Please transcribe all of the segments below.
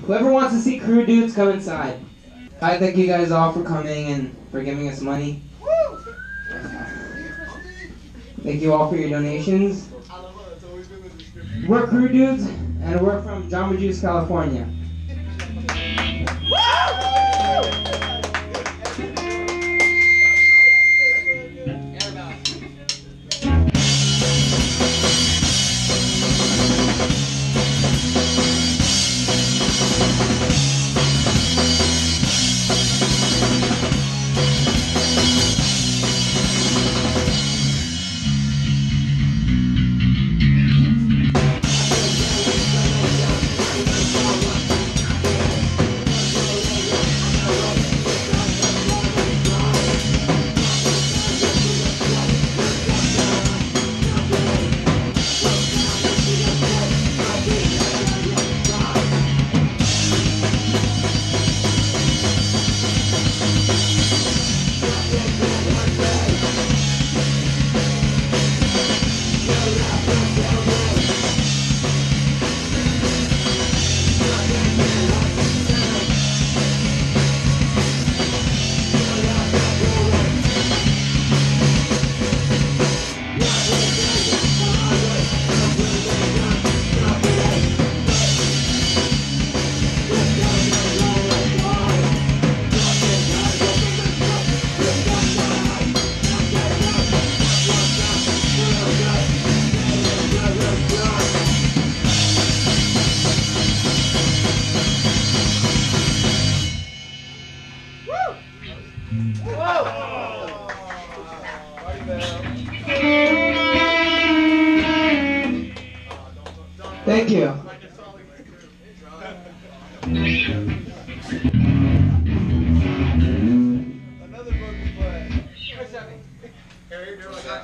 Whoever wants to see Crude dudes, come inside. I thank you guys all for coming and for giving us money. Thank you all for your donations. We're Crude dudes, and we're from Jamba Juice, California. Thank you. Another book to play. Here, you're doing like that.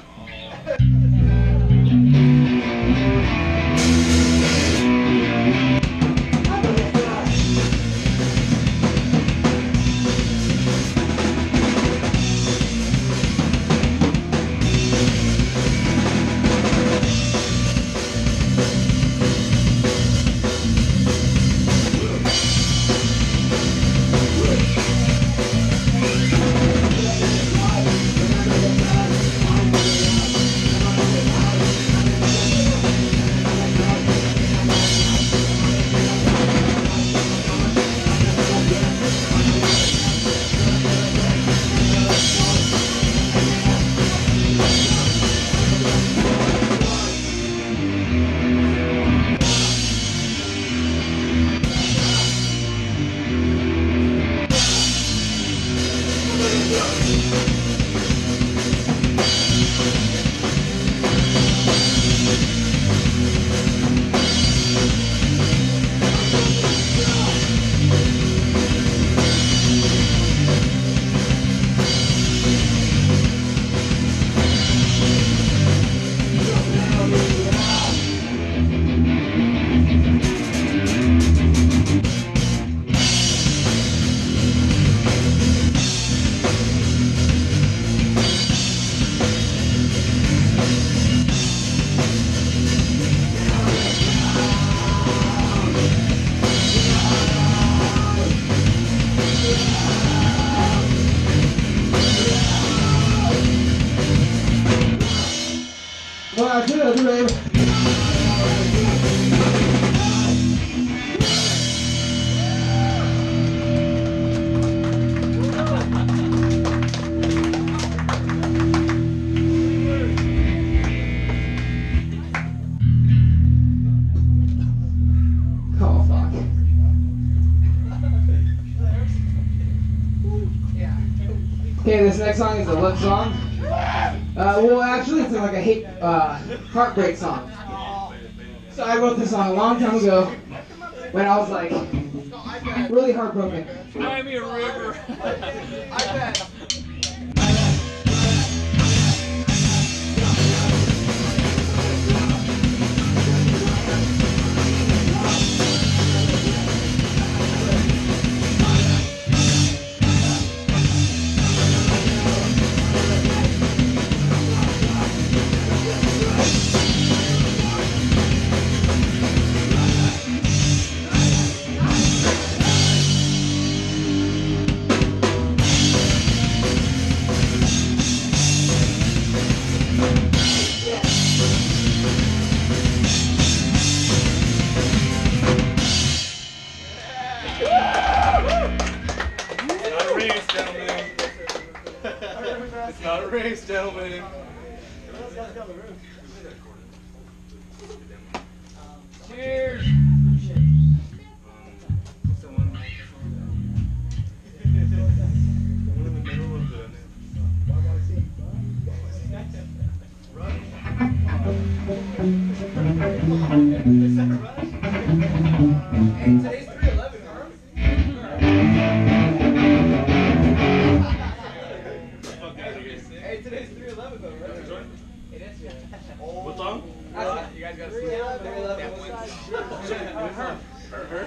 Okay, this next song is a love song. Well, actually, it's like a heartbreak song. So I wrote this song a long time ago when I was like really heartbroken. Buy me a river. I bet. race, gentlemen. It's not a race, gentlemen. Cheers. What's the one? One in the middle of the. Hey, today's 311, huh? Hey, today's 311 though, right? It is, yeah. What song? You guys gotta see it. 311. Her?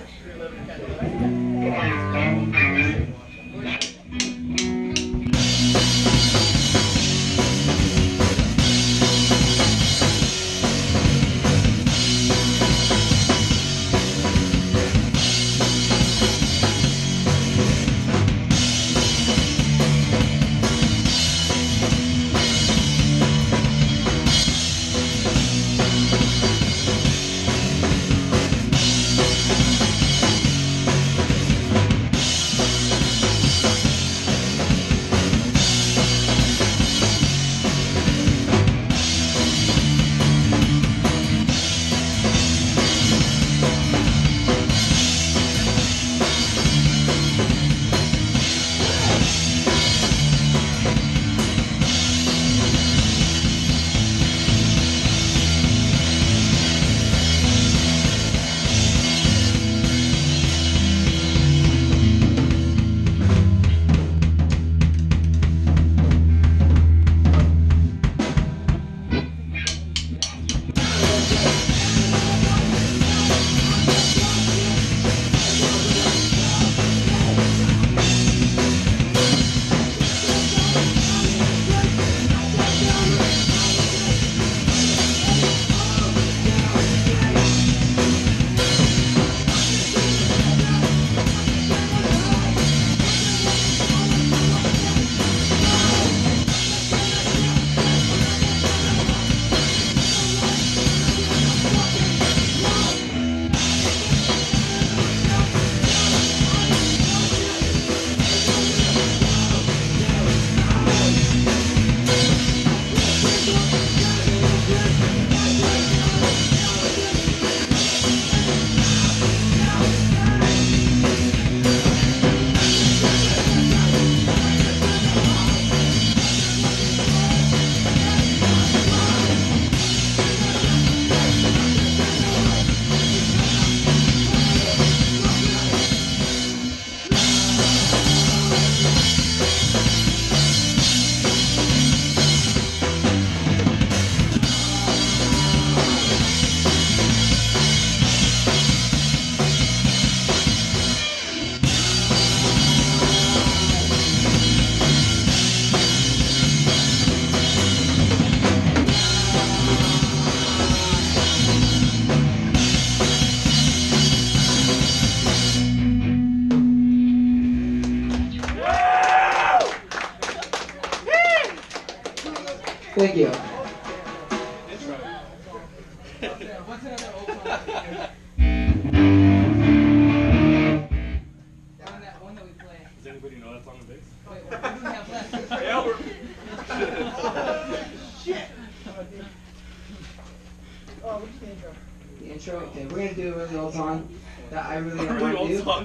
Thank you. What's another old song? That one that we play. Does anybody know that song on bass? Wait, what do we have left? Yeah, we're. Shit! Oh, what's the intro? The intro. Okay, we're gonna do a really old song that I really don't Really want to old do. song.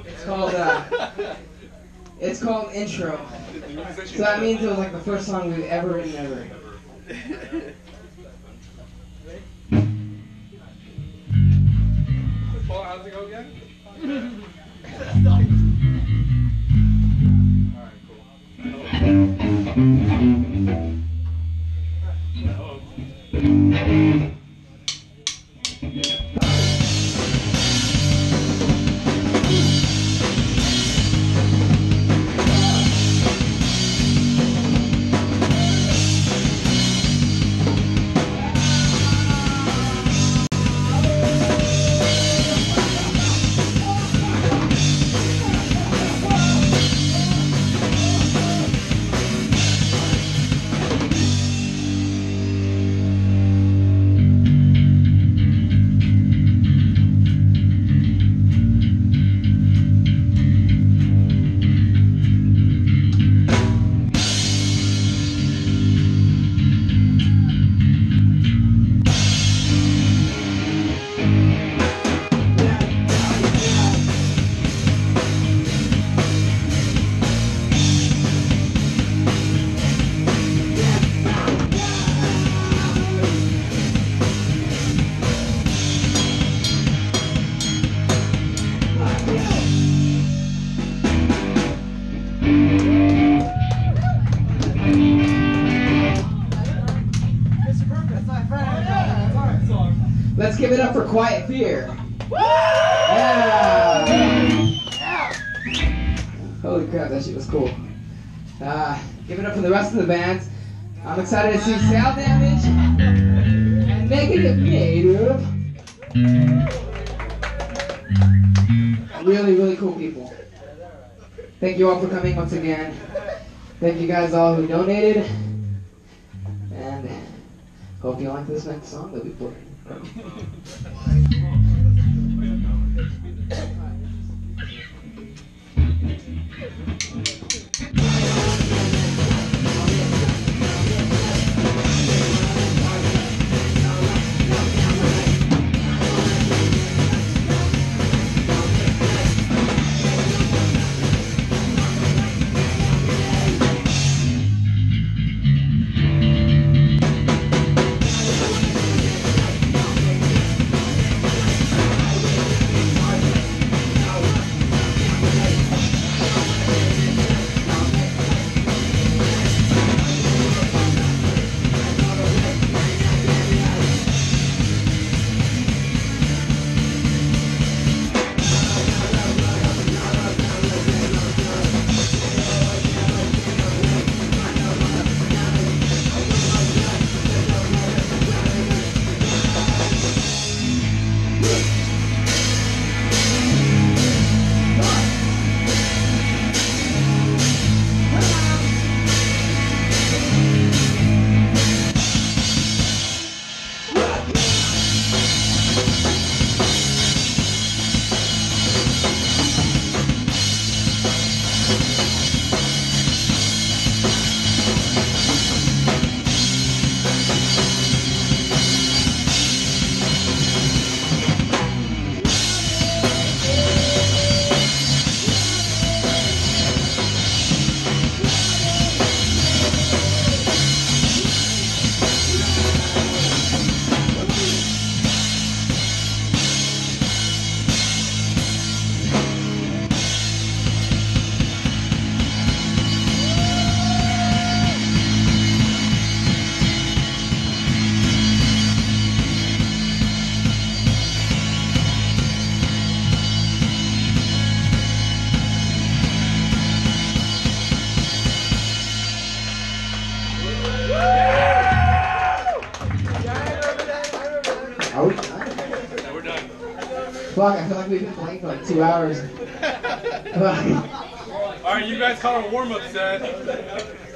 It's called Intro. So that means it was like the first song we've ever written ever. Paul, how's it go again? Quiet Fear. Yeah! Holy crap, that shit was cool. Give it up for the rest of the bands. I'm excited to see Sound Damage and Negative Made Up. Really, really cool people. Thank you all for coming once again. Thank you guys all who donated. And hope you like this next song that we played. Are we done? No, we're done. Fuck, I feel like we've been playing for like 2 hours. Alright, you guys call it a warm-up set.